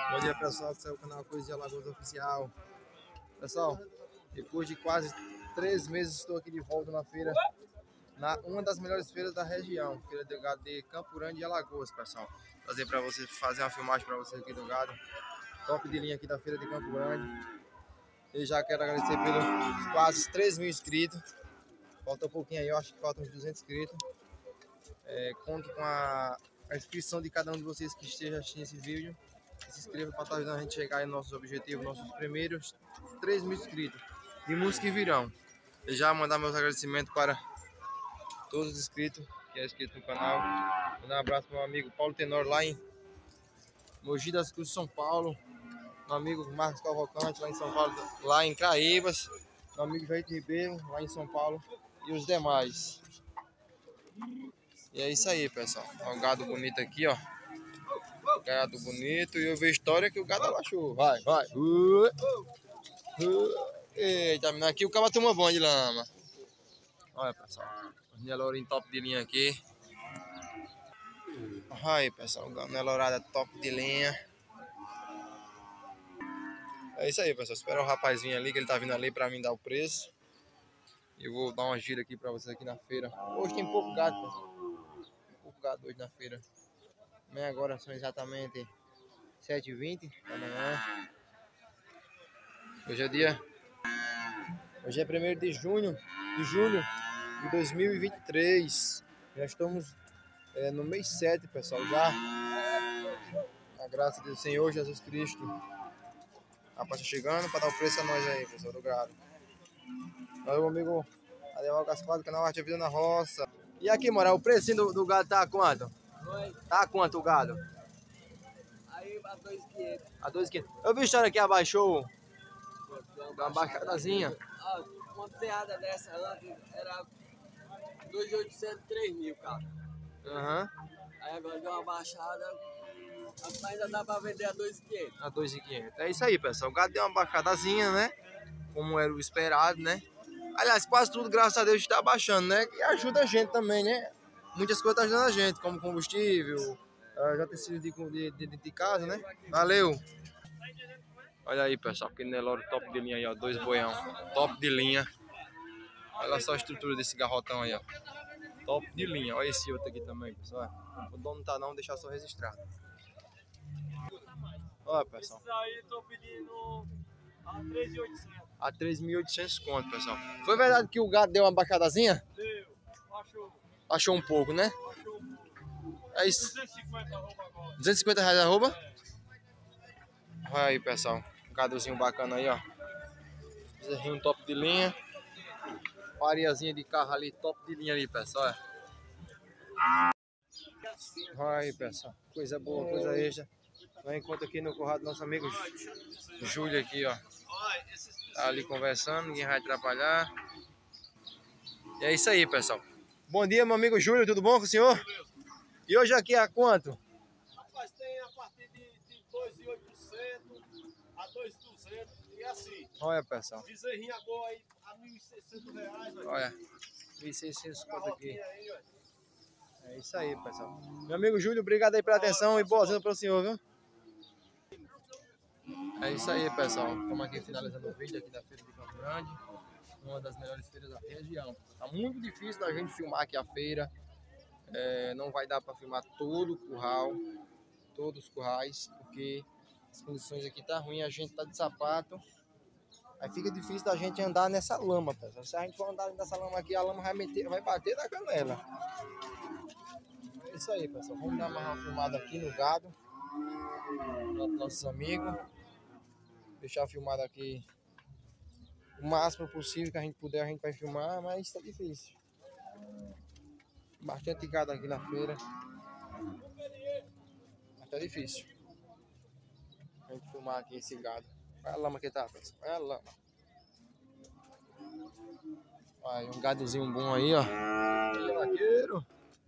Bom dia, pessoal, que é o canal Coisa de Alagoas Oficial. Pessoal, depois de quase 3 meses estou aqui de volta na feira, uma das melhores feiras da região, feira de gado de Campo Grande e Alagoas, pessoal. Trazer para vocês, fazer uma filmagem para vocês aqui do gado, top de linha aqui da feira de Campo Grande. Eu já quero agradecer pelos quase 3 mil inscritos. Falta um pouquinho aí, eu acho que faltam uns 200 inscritos. Conto com a inscrição de cada um de vocês que esteja assistindo esse vídeo. Se inscreva para estar ajudando a gente a chegar em nossos objetivos, nossos primeiros 3 mil inscritos. E muitos que virão. Eu já mandar meus agradecimentos para todos os inscritos que é inscrito no canal. Mandar um abraço para o meu amigo Paulo Tenor lá em Mogi das Cruzes, São Paulo. Meu amigo Marcos Cavalcante lá em São Paulo, lá em Caraíbas. Meu amigo Jair Ribeiro lá em São Paulo. E os demais. E é isso aí, pessoal. Olha o gado bonito aqui, ó. Gado bonito. E eu vejo história que o gado abaixou. Vai, vai. Eita, menina, aqui o cara toma banho de lama. Olha, pessoal. Os Nelourinho top de linha aqui. Olha aí, pessoal. Nelourada top de linha. É isso aí, pessoal. Espera o rapazinho ali, que ele tá vindo ali pra mim dar o preço. Eu vou dar uma gira aqui pra vocês aqui na feira. Hoje tem pouco gado, pessoal. Pouco gado hoje na feira. Agora são exatamente 7h20 da manhã. Hoje é 1º de julho de 2023. Já estamos no mês 7, pessoal. Já a graça do Senhor Jesus Cristo. A paz chegando para dar o preço a nós aí, pessoal, do gado. Valeu, amigo Adeval Gaspar do canal Arte Vida na Roça. E aqui, moral, o precinho do gado tá a quanto? Oi. Tá a quanto o gado? Aí a 2.500. A 2.500. Eu vi a história que abaixou. Uma baixadazinha. Ah, uma peada dessa antes era 2.800, 3.000, cara. Aham. Aí agora deu uma baixada, ainda dá pra vender a 2.500. A 2.500. É isso aí, pessoal. O gado deu uma baixadazinha, né? Como era o esperado, né? Aliás, quase tudo, graças a Deus, está baixando, né? E ajuda a gente também, né? Muitas coisas estão ajudando a gente, como combustível, já tecido de casa, né? Valeu! Olha aí, pessoal, aquele Nelore top de linha aí, ó. 2 boião. Top de linha. Olha só a estrutura desse garrotão aí, ó. Top de linha. Olha esse outro aqui também, pessoal. O dono não tá não, deixar só registrado. Olha, pessoal. Esses aí tô pedindo a 3.800. A 3.800 conto, pessoal. Foi verdade que o gado deu uma baixadazinha? Deu. Baixou. Baixou um pouco, né? Baixou. É isso. 250 arroba agora. 250 reais arroba? Olha aí, pessoal. Um gadozinho bacana aí, ó. Bezerrinho top de linha. Pariazinha de carro ali, top de linha ali, pessoal. Olha aí, pessoal. Coisa boa, coisa extra. Eu encontro aqui no curral do nosso amigo Júlio aqui, ó. Tá ali conversando, ninguém vai atrapalhar. E é isso aí, pessoal. Bom dia, meu amigo Júlio, tudo bom com o senhor? E hoje aqui a quanto? Rapaz, tem a partir de 2.800 a 2.200 e assim. Olha, pessoal. Bezerrinha boa aí a 1.600 reais. Olha, 1.600 conto aqui. É isso aí, pessoal. Meu amigo Júlio, obrigado aí pela atenção e boazinha para o senhor, viu? É isso aí, pessoal. Estamos aqui finalizando o vídeo aqui da Feira de Campo Grande. Uma das melhores feiras da região. Tá muito difícil da gente filmar aqui a feira. Não vai dar para filmar todo o curral, todos os currais, porque as condições aqui tá ruim, a gente tá de sapato. Aí fica difícil da gente andar nessa lama, pessoal. Se a gente for andar nessa lama aqui, a lama vai bater na canela. É isso aí, pessoal. Vamos dar uma filmada aqui no gado. Nossos amigos. Deixar filmado aqui o máximo possível que a gente puder, a gente vai filmar, mas tá difícil. Bastante gado aqui na feira. Mas tá difícil a gente filmar aqui esse gado. Olha a lama que tá, pessoal. Olha a lama. Olha, um gadozinho bom aí, ó. Olha, vaqueiro.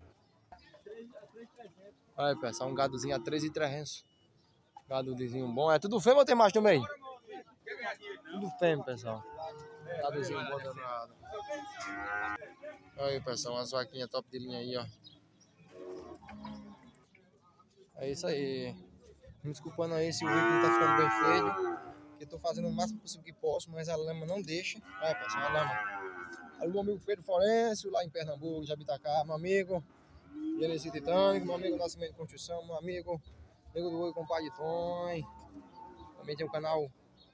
Olha, pessoal, um gadozinho a 3.300. Gadozinho bom. É tudo fêmea ou tem macho também? Tudo fêmea, pessoal. Gadozinho bom danado. Olha aí, pessoal, umas vaquinhas top de linha aí, ó. É isso aí. Me desculpando aí se o vídeo não tá ficando bem feito. Eu tô fazendo o máximo possível que posso, mas a lama não deixa. Olha, pessoal, a lama. Aí o meu amigo Pedro Florencio, lá em Pernambuco, Jabitacá, meu amigo. Genesi Titânico, meu amigo Nascimento de Construção, meu amigo Nego do Oi, compadre Tom. Também tem o canal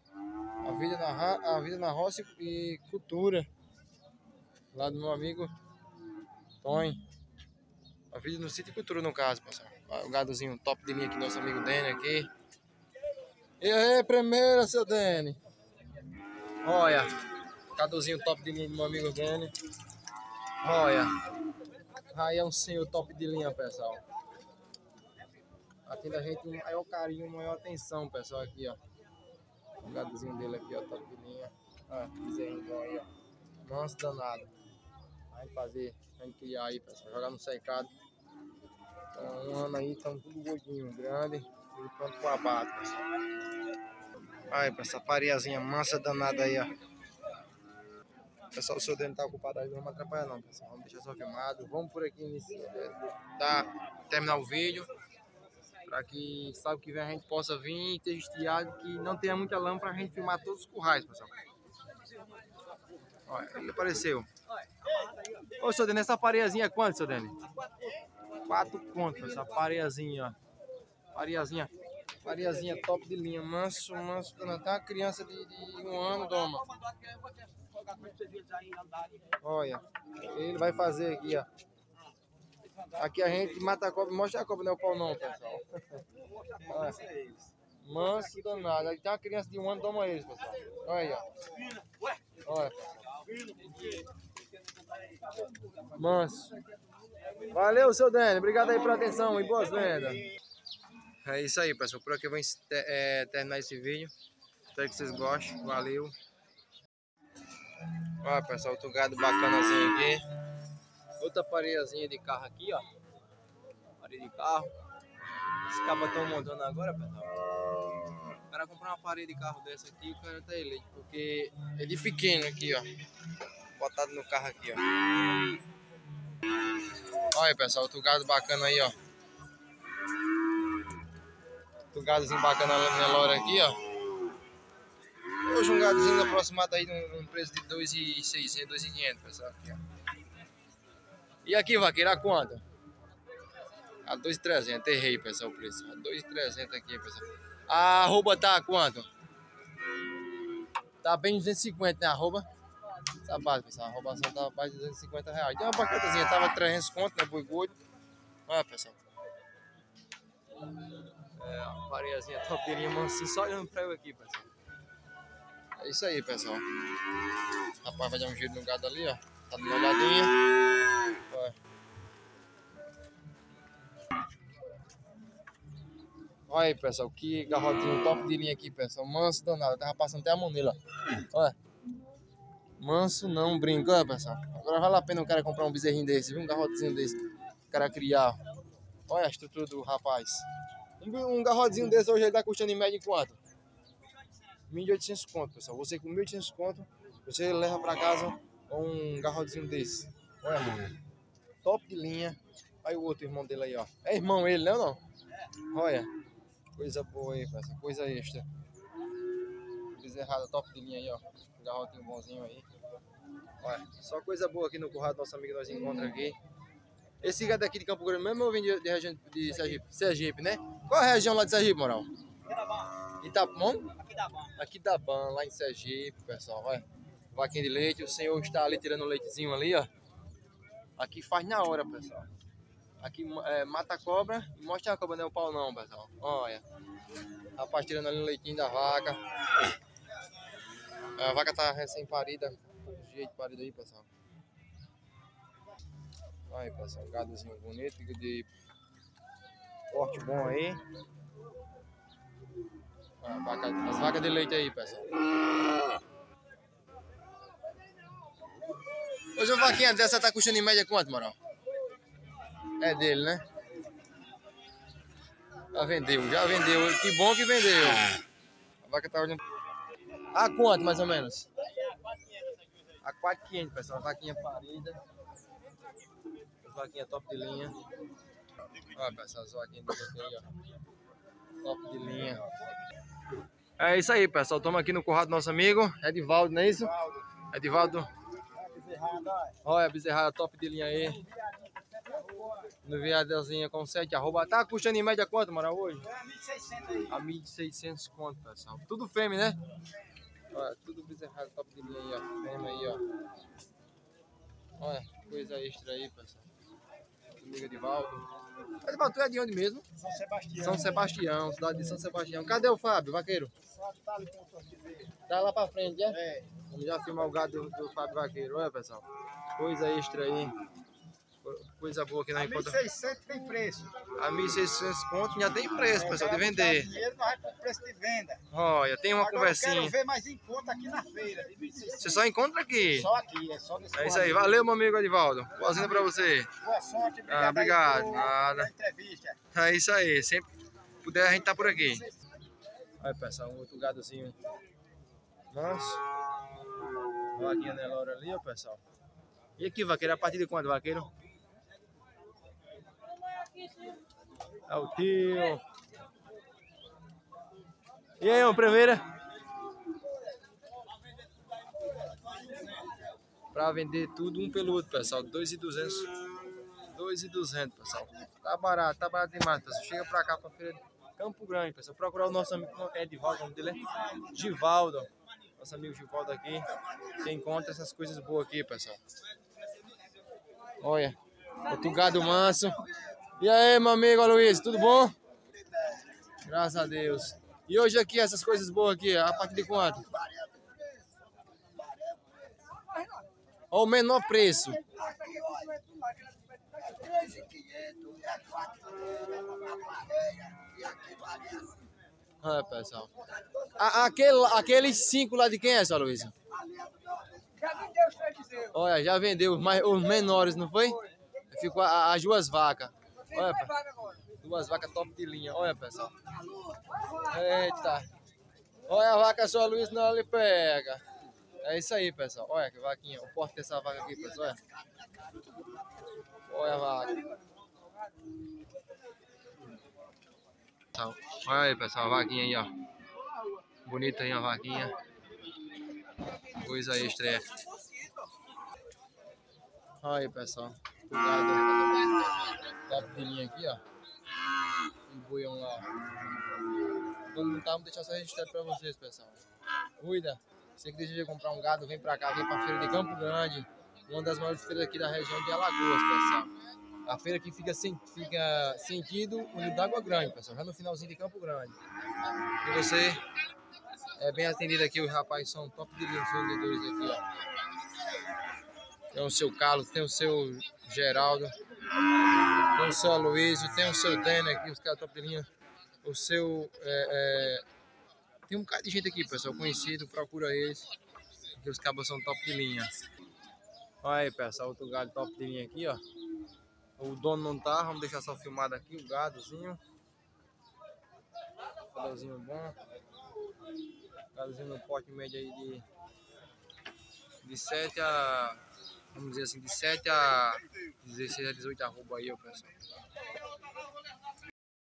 A Vida na Roça e Cultura. Lá do meu amigo Tom. A Vida no Sítio e Cultura, no caso, pessoal. O gadozinho top de linha aqui, nosso amigo Dani aqui. E aí, primeira, seu Dani. Olha, gadozinho top de linha do meu amigo Dani. Olha, aí é um senhor top de linha, pessoal. Atende a gente com maior carinho, maior atenção, pessoal, aqui, ó. O gadozinho dele aqui, ó, top de linha. Ó, bezerrinho aí, ó. Manso danado. A gente criar aí, pessoal, jogar no cercado. Então, um ano aí, estamos tudo gordinho, grande. E pronto pro abate, pessoal. Aí, pessoal, pareazinha mansa danada aí, ó. Pessoal, o seu Dani tá ocupado aí, não vamos atrapalhar não, pessoal. Vamos deixar só filmado. Vamos por aqui terminar o vídeo. Para que sábado que vem a gente possa vir e ter estiado que não tenha muita lama para a gente filmar todos os currais, pessoal. Olha, ele apareceu. Ô, seu Dani, essa pareiazinha é quanto, seu Dani? 4 contos, essa pareiazinha, ó. Pareiazinha top de linha, manso. Tá uma criança de 1 ano, doma. Olha, ele vai fazer aqui, ó. Aqui a gente mata a cobra, mostra a cobra, não é o pau não, pessoal. Olha, manso danado. Aqui tem uma criança de 1 ano, toma eles, pessoal. Olha aí, ó. Olha, manso. Valeu, seu Dani. Obrigado aí pela atenção e boas vendas. É isso aí, pessoal. Por aqui eu vou terminar esse vídeo. Espero que vocês gostem. Valeu. Olha, pessoal, outro gado bacanazinho aqui. Outra pareiazinha de carro aqui, ó. Parede de carro. Esse cabra estão montando agora, pessoal. O cara comprar uma parede de carro dessa aqui, o cara tá eleito. Porque é de pequeno aqui, ó. Botado no carro aqui, ó. Olha aí, pessoal, outro gado bacana aí, ó. Outro gadozinho bacana na lora aqui, ó. Hoje um gadozinho aproximado aí num preço de 2.600, 2.500, pessoal, aqui, ó. E aqui, vaqueiro, a quanto? A 2.300, errei, pessoal, o preço. A 2.300 aqui, pessoal. A arroba tá a quanto? Tá bem 250, né, a arroba? Tá base, pessoal, a arrobação tá mais de 250 reais. Tem uma paquetazinha, tava 300 conto, né, boi gordo. Olha, pessoal. É, a pareiazinha topeirinha, mansinho, só olhando pra eu aqui, pessoal. É isso aí, pessoal. O rapaz vai dar um giro no gado ali, ó. Tá dando uma olhadinha. Olha. Olha aí, pessoal, que garrotinho top de linha aqui, pessoal. Manso danado, eu tava passando até a mão nele, ó. Olha. Manso não brinca, olha, pessoal. Agora vale a pena o cara comprar um bezerrinho desse, viu? Um garrotezinho desse. O cara criar. Olha a estrutura do rapaz. Um garrotezinho desse hoje ele tá custando em média em quanto? 1.800 conto, pessoal. Você com 1.800 conto, você leva pra casa um garrotezinho desse. Olha, mano. Top de linha. Olha o outro irmão dele aí, ó. É irmão ele, não é não? Olha. Coisa boa aí, pessoal. Coisa extra. Bezerrada top de linha aí, ó. Um garrotinho bonzinho aí. Olha. Só coisa boa aqui no curral do nosso amigo que nós encontramos aqui. Esse gado aqui de Campo Grande mesmo ou vem de região de Sergipe? Sergipe, né? Qual é a região lá de Sergipe, Moral? Itabão? Aquidabã, lá em Sergipe, pessoal. Olha. Vaquinha de leite. O senhor está ali tirando o leitezinho ali, ó. Aqui faz na hora, pessoal. Aqui mata a cobra e mostra a cobra, não é o pau não, pessoal. Olha. Rapaz tirando ali o leitinho da vaca. A vaca tá recém-parida. Do jeito parido aí, pessoal. Olha aí, pessoal. Um gadozinho bonito, de porte bom aí. As vacas de leite aí, pessoal. Hoje uma vaquinha dessa tá custando em média quanto, Moral? É dele, né? Já vendeu. Que bom que vendeu. A vaca tá olhando. A quanto, mais ou menos? A 4.500, pessoal. A vaquinha parida. As vaquinhas top de linha. Olha, pessoal, as vaquinhas de leite aí, ó. Top de linha. É isso aí, pessoal. Estamos aqui no curral do nosso amigo Edivaldo, não é isso? Edivaldo. Olha a bezerrada top de linha aí. No viadelzinho com 7 arroba. Tá custando em média quanto, mano, hoje? A 1.600 conto, pessoal. Tudo fêmea, né? Olha, tudo bezerrada top de linha aí, ó. Fêmea aí, ó. Olha, coisa extra aí, pessoal. Amigo Edivaldo. Edivaldo, tu é de onde mesmo? São Sebastião. São Sebastião, cidade de São Sebastião. Cadê o Fábio, vaqueiro? Tá lá pra frente, é? É. Vamos já filmar o gado do Fábio Vaqueiro. Olha, pessoal. Coisa extra aí. Coisa boa aqui na encontra. 1.600 tem preço. A 1.600 conto já tem preço, pessoal, de vender. Dinheiro vai pro preço de venda. Olha, tem uma Agora conversinha. eu quero ver mais em conta aqui na feira. De 1.600. Você só encontra aqui. Só aqui, é só nesse É isso aí. Valeu, meu amigo Edivaldo. Boazinha pra você. Boa sorte, obrigado. Ah, obrigado. Aí Nada. pela entrevista. É isso aí. Sempre que puder, a gente tá por aqui. Olha, pessoal, um outro gadozinho. Nossa. Vaquinha Nelora ali, ó, pessoal. E aqui, vaqueiro, a partir de quando, vaqueiro? É o tio. E aí, uma primeira? Pra vender tudo um pelo outro, pessoal. 2.200. 2.200, pessoal. Tá barato demais, pessoal. Chega pra cá, pra feira de Campo Grande, pessoal. Procurar o nosso amigo Edivaldo, o nome dele é Givaldo. Nosso amigo Givaldo aqui. Você encontra essas coisas boas aqui, pessoal. Olha, outro gado manso. E aí, meu amigo Luiz, tudo bom? Graças a Deus. E hoje aqui, essas coisas boas aqui, a partir de quanto? Olha o menor preço. Olha, pessoal. Aqueles 5 lá de quem é, só Luiz? Olha, já vendeu os menores, não foi? Ficou as duas vacas. Olha, duas vacas top de linha. Olha, pessoal. Eita. Olha a vaca, só Luiz não lhe pega. É isso aí, pessoal. Olha que vaquinha. O porte dessa vaca aqui, pessoal. Olha. Olha a vaca. Olha aí, pessoal, a vaquinha aí, ó. Bonita aí a vaquinha. Coisa extra é. Olha aí, pessoal. Cuidado. Top de linha aqui, ó. E boião lá. Quando não tá, vamos deixar só registrado pra vocês, pessoal. Cuida. Você que deseja comprar um gado, vem pra cá, vem pra feira de Campo Grande. Uma das maiores feiras aqui da região de Alagoas, pessoal. A feira aqui fica sentido no da Água Grande, pessoal. Já no finalzinho de Campo Grande. E você é bem atendido aqui, os rapazes são top de linha, os vendedores aqui, ó. Tem o seu Carlos, tem o seu Geraldo, tem o seu Aloysio, tem o seu Denner aqui, os caras top de linha. O seu... Tem um bocado de gente aqui, pessoal, conhecido, procura eles, porque os cabos são top de linha. Olha aí, pessoal, outro gado top de linha aqui, ó. O dono não tá, vamos deixar só filmado aqui, o gadozinho. Gadozinho bom. Gadozinho no pote médio aí de 7 a... Vamos dizer assim, de 7 a 16 a 18 arroba aí, ó, pessoal.